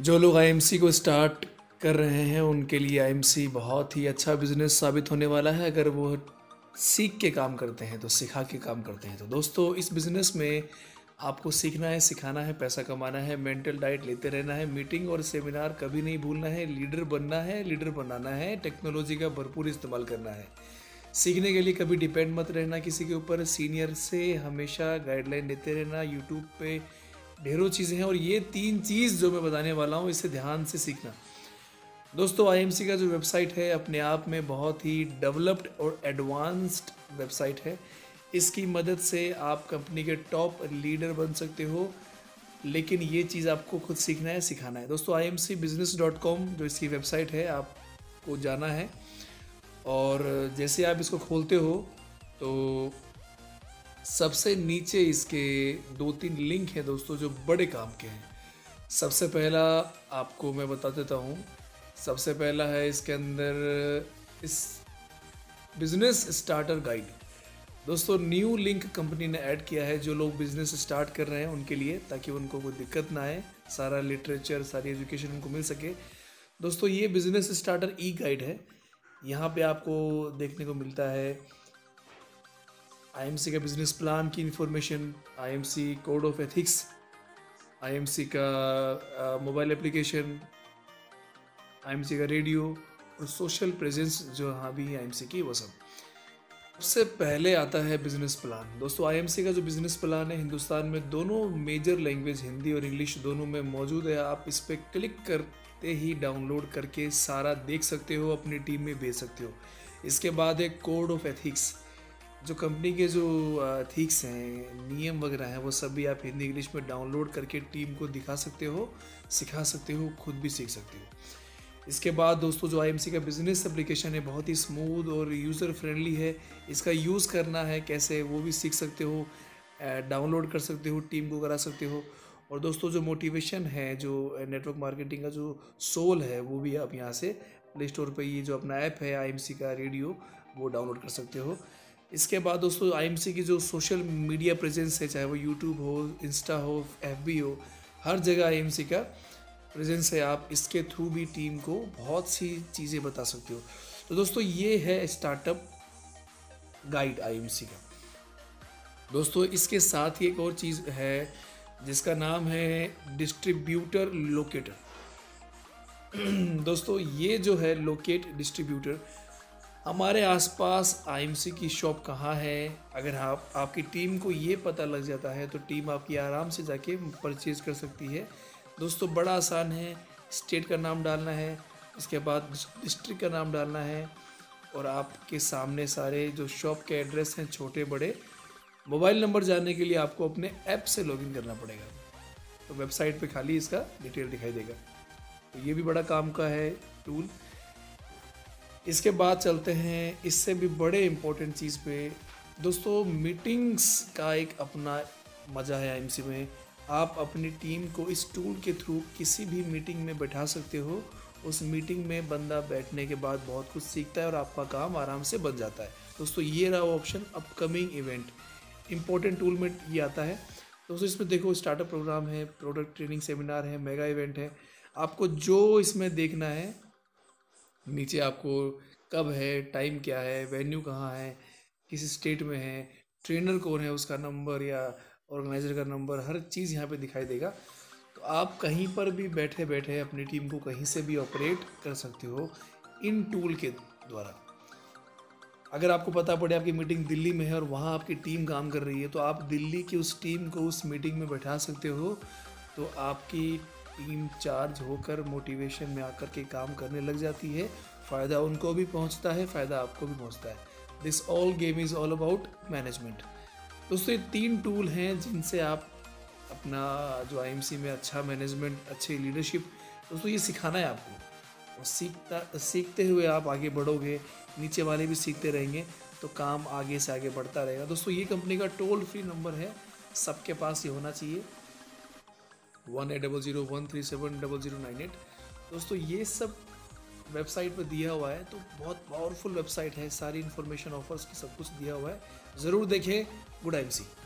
जो लोग आईएमसी को स्टार्ट कर रहे हैं उनके लिए आईएमसी बहुत ही अच्छा बिजनेस साबित होने वाला है अगर वो सीख के काम करते हैं तो सिखा के काम करते हैं। तो दोस्तों इस बिज़नेस में आपको सीखना है, सिखाना है, पैसा कमाना है, मेंटल डाइट लेते रहना है, मीटिंग और सेमिनार कभी नहीं भूलना है, लीडर बनना है, लीडर बनाना है, टेक्नोलॉजी का भरपूर इस्तेमाल करना है। सीखने के लिए कभी डिपेंड मत रहना किसी के ऊपर, सीनियर से हमेशा गाइडलाइन लेते रहना। यूट्यूब पे ढेरों चीज़ें हैं और ये 3 चीज़ जो मैं बताने वाला हूँ इसे ध्यान से सीखना। दोस्तों आईएमसी का जो वेबसाइट है अपने आप में बहुत ही डेवलप्ड और एडवांस्ड वेबसाइट है। इसकी मदद से आप कंपनी के टॉप लीडर बन सकते हो, लेकिन ये चीज़ आपको खुद सीखना है, सिखाना है। दोस्तों imcbusiness.com जो इसकी वेबसाइट है आपको जाना है और जैसे आप इसको खोलते हो तो सबसे नीचे इसके 2-3 लिंक हैं दोस्तों जो बड़े काम के हैं। सबसे पहला आपको मैं बता देता हूँ। सबसे पहला है इसके अंदर इस बिजनेस स्टार्टर गाइड। दोस्तों न्यू लिंक कंपनी ने ऐड किया है जो लोग बिजनेस स्टार्ट कर रहे हैं उनके लिए, ताकि उनको कोई दिक्कत ना आए, सारा लिटरेचर सारी एजुकेशन उनको मिल सके। दोस्तों ये बिजनेस स्टार्टर ई गाइड है। यहाँ पे आपको देखने को मिलता है आईएमसी का बिजनेस प्लान की information, IMC code of ethics, IMC का मोबाइल एप्लीकेशन, आईएमसी का रेडियो और सोशल प्रेजेंस जो यहाँ भी है आईएमसी की, वो सब। सबसे पहले आता है बिजनेस प्लान। दोस्तों आईएमसी का जो बिजनेस प्लान है हिंदुस्तान में दोनों मेजर लैंग्वेज हिंदी और इंग्लिश दोनों में मौजूद है। आप इस पर क्लिक करते ही डाउनलोड करके सारा देख सकते हो, अपनी टीम में भेज सकते हो। इसके बाद एक कोड ऑफ एथिक्स, जो कंपनी के जो एथिक्स हैं, नियम वगैरह हैं, वो सभी आप हिंदी इंग्लिश में डाउनलोड करके टीम को दिखा सकते हो, सिखा सकते हो, खुद भी सीख सकते हो। इसके बाद दोस्तों जो आईएमसी का बिजनेस एप्लीकेशन है बहुत ही स्मूथ और यूज़र फ्रेंडली है। इसका यूज़ करना है कैसे वो भी सीख सकते हो, डाउनलोड कर सकते हो, टीम को करा सकते हो। और दोस्तों जो मोटिवेशन है, जो नेटवर्क मार्केटिंग का जो सोल है, वो भी आप यहाँ से प्ले स्टोर पर ये जो अपना ऐप है आईएमसी का रेडियो, वो डाउनलोड कर सकते हो। इसके बाद दोस्तों आईएमसी की जो सोशल मीडिया प्रेजेंस है, चाहे वो यूट्यूब हो, इंस्टा हो, एफबी हो, हर जगह आईएमसी का प्रेजेंस है। आप इसके थ्रू भी टीम को बहुत सी चीज़ें बता सकते हो। तो दोस्तों ये है स्टार्टअप गाइड आईएमसी का। दोस्तों इसके साथ ही एक और चीज़ है जिसका नाम है डिस्ट्रीब्यूटर लोकेटर। दोस्तों ये जो है लोकेट डिस्ट्रीब्यूटर, हमारे आसपास आईएमसी की शॉप कहाँ है, अगर आपकी टीम को ये पता लग जाता है तो टीम आपकी आराम से जाके परचेज कर सकती है। दोस्तों बड़ा आसान है, स्टेट का नाम डालना है, इसके बाद डिस्ट्रिक्ट का नाम डालना है और आपके सामने सारे जो शॉप के एड्रेस हैं छोटे बड़े। मोबाइल नंबर जानने के लिए आपको अपने ऐप से लॉगिन करना पड़ेगा, तो वेबसाइट पे खाली इसका डिटेल दिखाई देगा। तो ये भी बड़ा काम का है टूल। इसके बाद चलते हैं इससे भी बड़े इम्पोर्टेंट चीज़ पे। दोस्तों मीटिंग्स का एक अपना मज़ा है आईएमसी में। आप अपनी टीम को इस टूल के थ्रू किसी भी मीटिंग में बैठा सकते हो। उस मीटिंग में बंदा बैठने के बाद बहुत कुछ सीखता है और आपका काम आराम से बन जाता है। दोस्तों ये रहा option upcoming event, important tool में ये आता है। दोस्तों इसमें देखो स्टार्टअप प्रोग्राम है, प्रोडक्ट ट्रेनिंग सेमिनार है, मेगा इवेंट है। आपको जो इसमें देखना है, नीचे आपको कब है, टाइम क्या है, वेन्यू कहाँ है, किस स्टेट में है, ट्रेनर कौन है, उसका नंबर या ऑर्गेनाइजर का नंबर, हर चीज़ यहाँ पे दिखाई देगा। तो आप कहीं पर भी बैठे बैठे अपनी टीम को कहीं से भी ऑपरेट कर सकते हो इन टूल के द्वारा। अगर आपको पता पड़े आपकी मीटिंग दिल्ली में है और वहाँ आपकी टीम काम कर रही है, तो आप दिल्ली की उस टीम को उस मीटिंग में बैठा सकते हो। तो आपकी टीम चार्ज होकर मोटिवेशन में आकर के काम करने लग जाती है। फ़ायदा उनको भी पहुंचता है, फ़ायदा आपको भी पहुंचता है। This all game is all about management. दोस्तों ये 3 टूल हैं जिनसे आप अपना जो आईएमसी में अच्छा मैनेजमेंट, अच्छी लीडरशिप, दोस्तों ये सिखाना है आपको। और सीखते हुए आप आगे बढ़ोगे, नीचे वाले भी सीखते रहेंगे, तो काम आगे से आगे बढ़ता रहेगा। दोस्तों ये कंपनी का टोल फ्री नंबर है, सबके पास ये होना चाहिए, 1800137098। दोस्तों ये सब वेबसाइट पर दिया हुआ है, तो बहुत पावरफुल वेबसाइट है, सारी इन्फॉर्मेशन ऑफर्स की सब कुछ दिया हुआ है, ज़रूर देखें। Good IMC.